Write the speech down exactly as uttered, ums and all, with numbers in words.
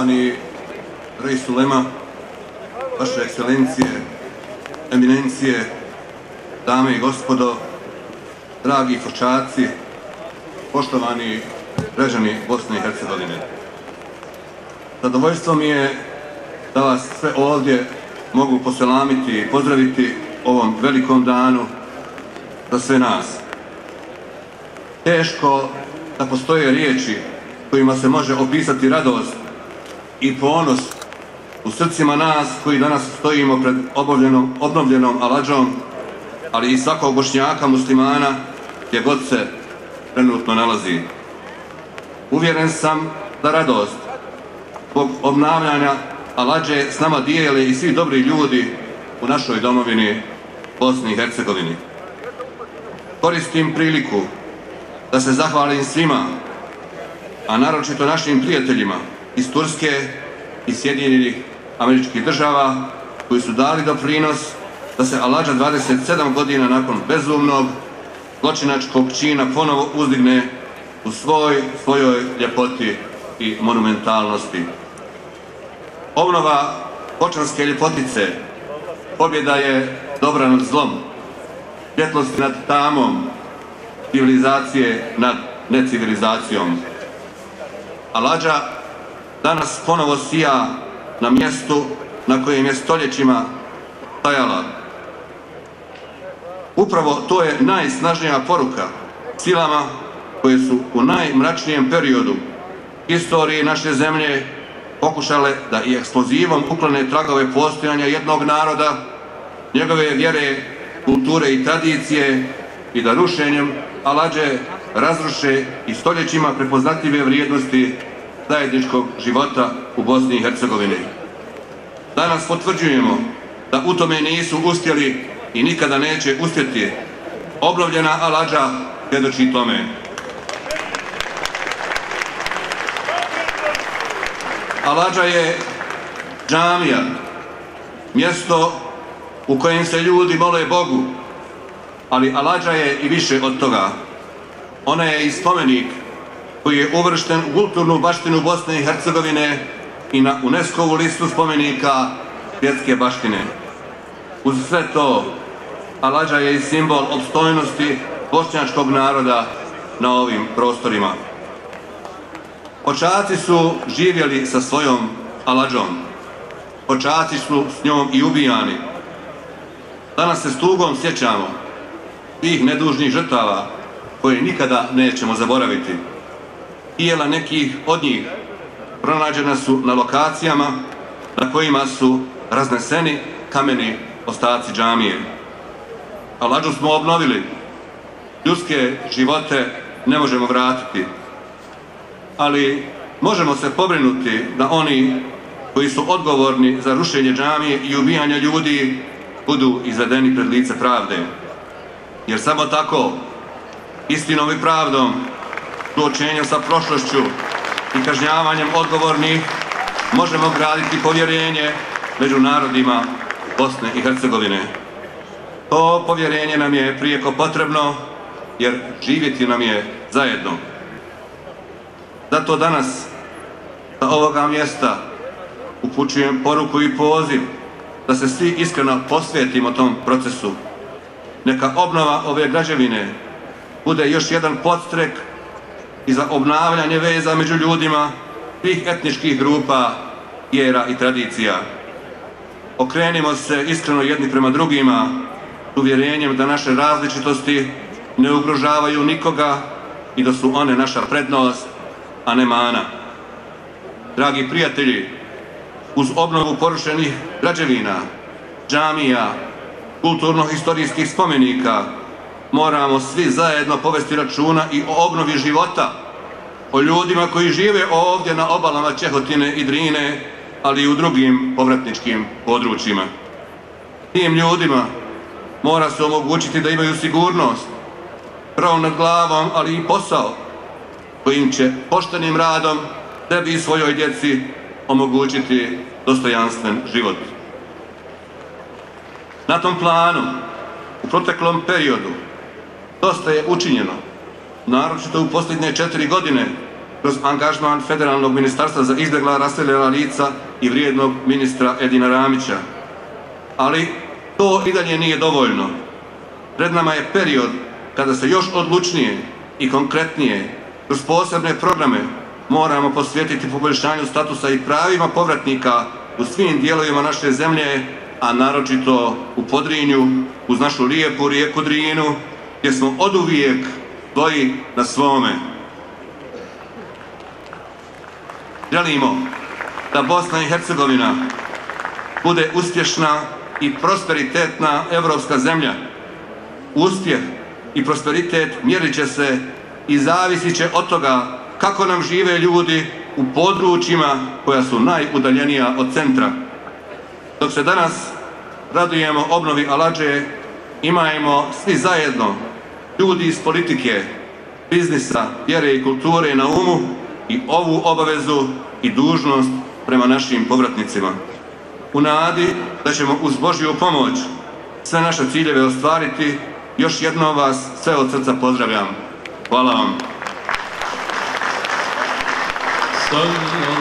Poštovani Reis Ulema, Vaše ekscelencije, eminencije, dame i gospodo, dragi fočaci, poštovani građani Bosne i Hercegovine. Zadovoljstvo mi je da vas sve ovdje mogu poselamiti i pozdraviti ovom velikom danu za sve nas. Teško da postoje riječi kojima se može opisati radost i ponos u srcima nas koji danas stojimo pred obnovljenom, obnovljenom Aladžom, ali i svakog Bošnjaka muslimana gdje god se trenutno nalazi. Uvjeren sam da radost zbog obnavljanja Aladže s nama dijele i svi dobri ljudi u našoj domovini Bosni i Hercegovini. Koristim priliku da se zahvalim svima, a naročito našim prijateljima iz Turske i Sjedinjenih Američkih Država koji su dali doprinos da se Aladža dvadeset sedam godina nakon bezumnog zločinačkog čina ponovo uzdigne u svoj, svojoj ljepoti i monumentalnosti. Obnova Fočanske ljepotice pobjeda je dobra nad zlom, svjetlost nad tamom, civilizacije nad necivilizacijom. Aladža danas ponovo sija na mjestu na kojem je stoljećima stajala. Upravo to je najsnažnija poruka silama koje su u najmračnijem periodu historije naše zemlje pokušale da i eksplozivom uklone tragove postojanja jednog naroda, njegove vjere, kulture i tradicije i da rušenjem Aladže razruše i stoljećima prepoznatljive vrijednosti zajedničkog života u Bosni i Hercegovini. Danas potvrđujemo da u tome nisu uspjeli i nikada neće uspjeti. Obnovljena Aladža svjedoči tome. Aladža je džamija, mjesto u kojem se ljudi mole Bogu, ali Aladža je i više od toga. Ona je i spomenik koji je uvršten u kulturnu baštinu Bosne i Hercegovine i na UNESCO-vu listu spomenika svjetske baštine. Uz sve to, Aladža je i simbol opstojnosti bošnjačkog naroda na ovim prostorima. Fočaci su živjeli sa svojom Aladžom. Fočaci su s njom i ubijani. Danas se s tugom sjećamo tih nedužnih žrtava koje nikada nećemo zaboraviti. Tijela nekih od njih pronađena su na lokacijama na kojima su razneseni kameni ostaci džamije. Aladžu smo obnovili. Ljudske živote ne možemo vratiti, ali možemo se pobrinuti da oni koji su odgovorni za rušenje džamije i ubijanje ljudi budu izvedeni pred lice pravde. Jer samo tako, istinom i pravdom, suočenjem sa prošlošću i kažnjavanjem odgovornih, možemo graditi povjerenje među narodima Bosne i Hercegovine. To povjerenje nam je prijeko potrebno, jer živjeti nam je zajedno. Zato danas sa ovoga mjesta upućujem poruku i poziv da se svi iskreno posvetimo tom procesu. Neka obnova ove građevine bude još jedan podstrek i za obnavljanje veza među ljudima svih etničkih grupa, vjera i tradicija. Okrenimo se iskreno jedni prema drugima s uvjerenjem da naše različitosti ne ugrožavaju nikoga i da su one naša prednost, a ne mana. Dragi prijatelji, uz obnovu porušenih građevina, džamija, kulturno-historijskih spomenika, moramo svi zajedno povesti računa i o obnovi života, o ljudima koji žive ovdje na obalama Čehotine i Drine, ali i u drugim povratničkim područjima. Tim ljudima mora se omogućiti da imaju sigurnost, krov nad glavom, ali i posao kojim će poštenim radom sebi i svojoj djeci omogućiti dostojanstven život. Na tom planu, u proteklom periodu, dosta je učinjeno, naročito u posljednje četiri godine, kroz angažman Federalnog ministarstva za izbjegla raseljena lica i vrijednog ministra Edina Ramića. Ali to i dalje nije dovoljno. Pred nama je period kada se još odlučnije i konkretnije kroz posebne programe moramo posvetiti poboljšanju statusa i pravima povratnika u svim dijelovima naše zemlje, a naročito u Podrinju, uz našu lijepu rijeku Drinu, gdje smo oduvijek svoji na svome. Želimo da Bosna i Hercegovina bude uspješna i prosperitetna evropska zemlja. Uspjeh i prosperitet mjerit će se i zavisit će od toga kako nam žive ljudi u područjima koja su najudaljenija od centra. Dok se danas radujemo obnovi Aladže, imajmo svi zajedno, ljudi iz politike, biznisa, vjere i kulture na umu i ovu obavezu i dužnost prema našim povratnicima. U nadi da ćemo uz Božju pomoć sve naše ciljeve ostvariti, još jednom vas sve od srca pozdravljam. Hvala vam.